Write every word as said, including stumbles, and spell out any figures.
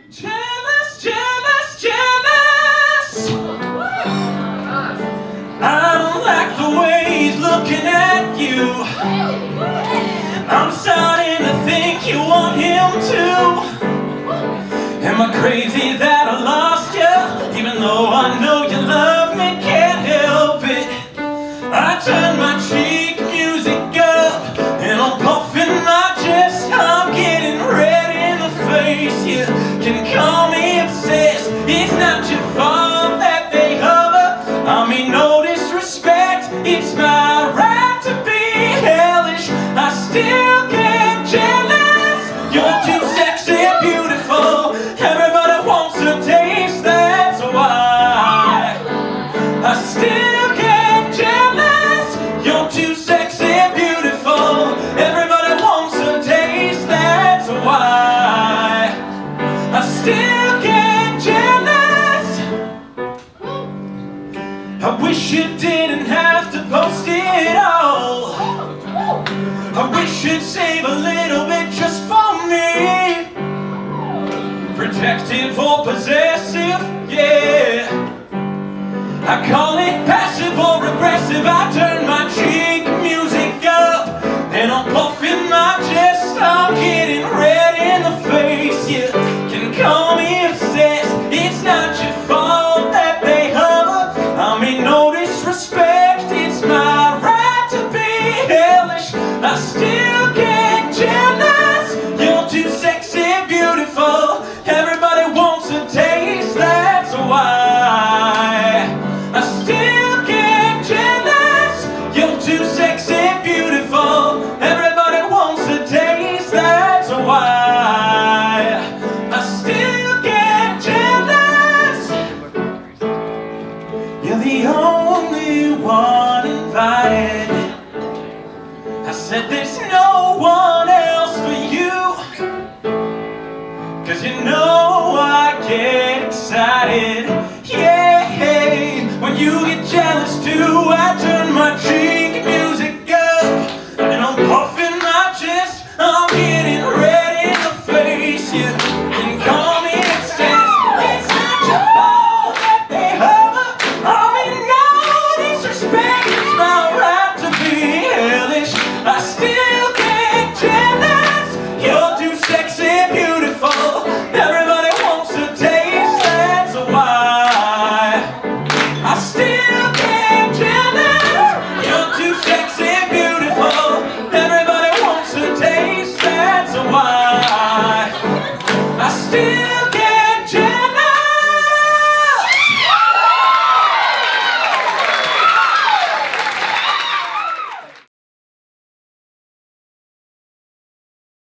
Jealous, jealous, jealous. I don't like the way he's looking at you. I'm starting to think you want him too. Am I crazy that I lost you? Even though I know you love me, can't help it. I turn my cheek music up and I'm puffing my chest. I'm getting red in the face. You can call me obsessed. It's not your fault that they hover. I mean no disrespect. It's my right to be hellish. I still get jealous. You're too sexy and beautiful. Everybody wants to taste, that's why I still get jealous. You're too sexy and beautiful. Everybody wants to taste, that's why I still get jealous. I wish you didn't have to post it all. I wish you'd save a little bit just for me. Protective or possessive, yeah. I call it passive or aggressive. I turn my cheek music up and I'm puffing my chest. I'm getting red in the face. You can call me obsessed. It's not your fault that they hover. I mean no disrespect. It's my right to be hellish. I still get jealous. You're too sexy and beautiful. Everybody wants a taste, that's why I still get jealous. You're too sexy and beautiful. Everybody wants a taste, that's why I still get jealous. You're the only one invited. I said there's no one else for you. Cause you know I get excited, yeah. When you get jealous too, I turn my cheek music up and I'm puffing my chest. I'm getting red in the face. You can call me obsessed. It's not your fault that they hover. I mean no disrespect. It's my right to be hellish. I still get jealous. You're too sexy and beautiful. Everybody wants to taste, that's why I still get jealous. You're too sexy and beautiful. Everybody wants to taste, that's why I still